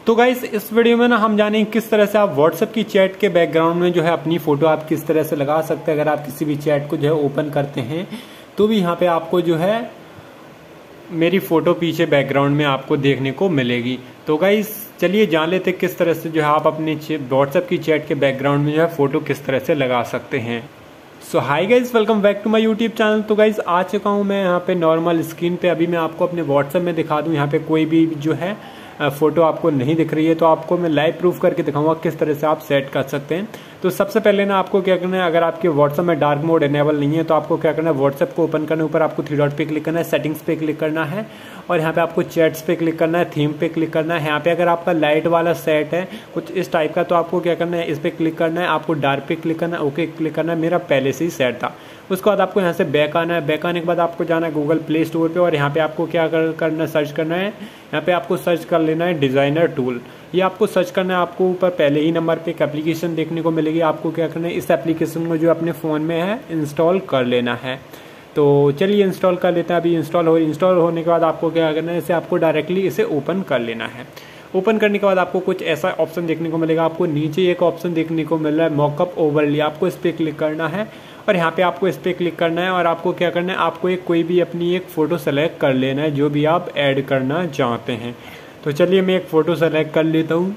तो गाइस इस वीडियो में ना हम जानेंगे किस तरह से आप व्हाट्सएप की चैट के बैकग्राउंड में जो है अपनी फोटो आप किस तरह से लगा सकते हैं। अगर आप किसी भी चैट को जो है ओपन करते हैं तो भी यहाँ पे आपको जो है मेरी फोटो पीछे बैकग्राउंड में आपको देखने को मिलेगी। तो गाइस चलिए जान लेते किस तरह से जो है आप अपने व्हाट्सएप की चैट के बैकग्राउंड में जो है फोटो किस तरह से लगा सकते हैं। So hi guys, welcome back to my YouTube channel. तो गाइज आ चुका हूँ मैं यहाँ पे नॉर्मल स्क्रीन पे। अभी मैं आपको अपने व्हाट्सएप में दिखा दूँ, यहाँ पे कोई भी जो है फोटो आपको नहीं दिख रही है तो आपको मैं लाइव प्रूफ करके दिखाऊंगा किस तरह से आप सेट कर सकते हैं। तो सबसे पहले ना आपको क्या करना है, अगर आपके व्हाट्सएप में डार्क मोड इनेबल नहीं है तो आपको क्या करना है, व्हाट्सएप को ओपन करने ऊपर आपको थ्री डॉट पे क्लिक करना है, सेटिंग्स पे क्लिक करना है और यहाँ पे आपको चैट्स पे क्लिक करना है, थीम पे क्लिक करना है। यहाँ पे अगर आपका लाइट वाला सेट है कुछ इस टाइप का तो आपको क्या करना है, इस पे क्लिक करना है, आपको डार्क पे क्लिक करना है, ओके क्लिक करना है। मेरा पहले से ही सेट था। उसके बाद आपको यहाँ से बैक आना है। बैक आने के बाद आपको जाना है गूगल प्ले स्टोर पे और यहाँ पे आपको क्या करना है, सर्च करना है। यहाँ पे आपको सर्च कर लेना है डिज़ाइनर टूल। ये आपको सर्च करना है। आपको ऊपर पहले ही नंबर पे एक एप्लीकेशन देखने को मिलेगी। आपको क्या करना है, इस एप्लीकेशन को जो अपने फ़ोन में है इंस्टॉल कर लेना है। तो चलिए इंस्टॉल कर लेते हैं। अभी इंस्टॉल होने के बाद आपको क्या करना है, इसे आपको डायरेक्टली इसे ओपन कर लेना है। ओपन करने के बाद आपको कुछ ऐसा ऑप्शन देखने को मिलेगा। आपको नीचे एक ऑप्शन देखने को मिल रहा है मॉकअप ओवरले, आपको इस पर क्लिक करना है और यहाँ पे आपको इस पर क्लिक करना है और आपको क्या करना है, आपको कोई भी अपनी एक फ़ोटो सेलेक्ट कर लेना है जो भी आप ऐड करना चाहते हैं। तो चलिए मैं एक फ़ोटो सेलेक्ट कर लेता हूँ।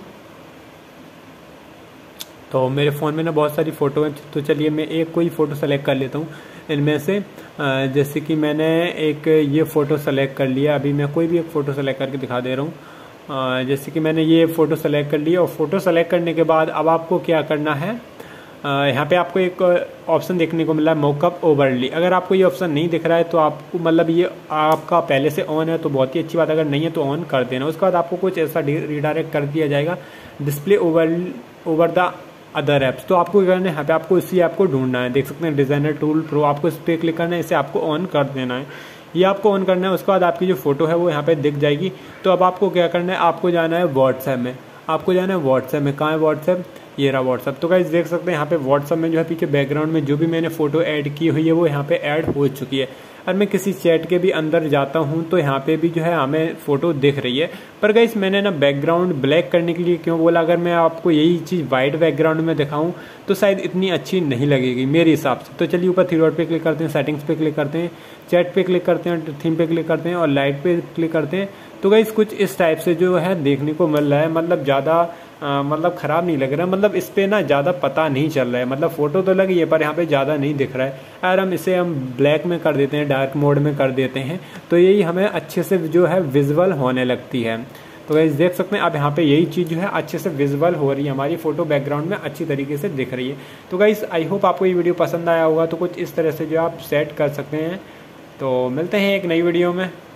तो मेरे फ़ोन में ना बहुत सारी फ़ोटो हैं, तो चलिए मैं एक कोई फ़ोटो सेलेक्ट कर लेता हूँ इनमें से। जैसे कि मैंने एक ये फ़ोटो सेलेक्ट कर लिया। अभी मैं कोई भी एक फ़ोटो सेलेक्ट करके दिखा दे रहा हूँ। जैसे कि मैंने ये फ़ोटो सेलेक्ट कर लिया और फ़ोटो सेलेक्ट करने के बाद अब आपको क्या करना है, यहाँ पे आपको एक ऑप्शन देखने को मिला है मॉकअप ओवरले। अगर आपको ये ऑप्शन नहीं दिख रहा है तो आपको मतलब ये आपका पहले से ऑन है तो बहुत ही अच्छी बात, अगर नहीं है तो ऑन कर देना। उसके बाद आपको कुछ ऐसा रिडायरेक्ट कर दिया जाएगा display over the other apps. तो आपको क्या करना है, यहाँ पे आपको इसी ऐप को ढूंढना है। देख सकते हैं डिज़ाइनर टूल प्रो, आपको इस पर क्लिक करना है, इसे आपको ऑन कर देना है। ये आपको ऑन करना है। उसके बाद आपकी जो फोटो है वो यहाँ पे दिख जाएगी। तो अब आपको क्या करना है, आपको जाना है व्हाट्सएप में। आपको जाना है व्हाट्सएप में। कहाँ है व्हाट्सएप, ये रहा व्हाट्सएप। तो गाइस देख सकते हैं यहाँ पे व्हाट्सएप में जो है पीछे बैकग्राउंड में जो भी मैंने फोटो ऐड की हुई है वो यहाँ पे ऐड हो चुकी है। और मैं किसी चैट के भी अंदर जाता हूँ तो यहाँ पे भी जो है हमें फोटो दिख रही है। पर गाइस मैंने ना बैकग्राउंड ब्लैक करने के लिए क्यों बोला, अगर मैं आपको यही चीज़ वाइट बैकग्राउंड में दिखाऊँ तो शायद इतनी अच्छी नहीं लगेगी मेरे हिसाब से। तो चलिए ऊपर थ्री डॉट पे क्लिक करते हैं, सेटिंग्स पे क्लिक करते हैं, चैट पे क्लिक करते हैं, थीम पे क्लिक करते हैं और लाइट पे क्लिक करते हैं। तो गाइस कुछ इस टाइप से जो है देखने को मिल रहा है। मतलब ज़्यादा मतलब ख़राब नहीं लग रहा है। मतलब इस पर ना ज़्यादा पता नहीं चल रहा है। मतलब फ़ोटो तो लगी है पर यहाँ पे ज़्यादा नहीं दिख रहा है। अगर हम इसे ब्लैक में कर देते हैं, डार्क मोड में कर देते हैं तो यही हमें अच्छे से जो है विजुअल होने लगती है। तो गाइस देख सकते हैं अब यहाँ पे यही चीज़ जो है अच्छे से विजुअल हो रही है, हमारी फ़ोटो बैकग्राउंड में अच्छी तरीके से दिख रही है। तो गाइस आई होप आपको ये वीडियो पसंद आया होगा। तो कुछ इस तरह से जो आप सेट कर सकते हैं। तो मिलते हैं एक नई वीडियो में।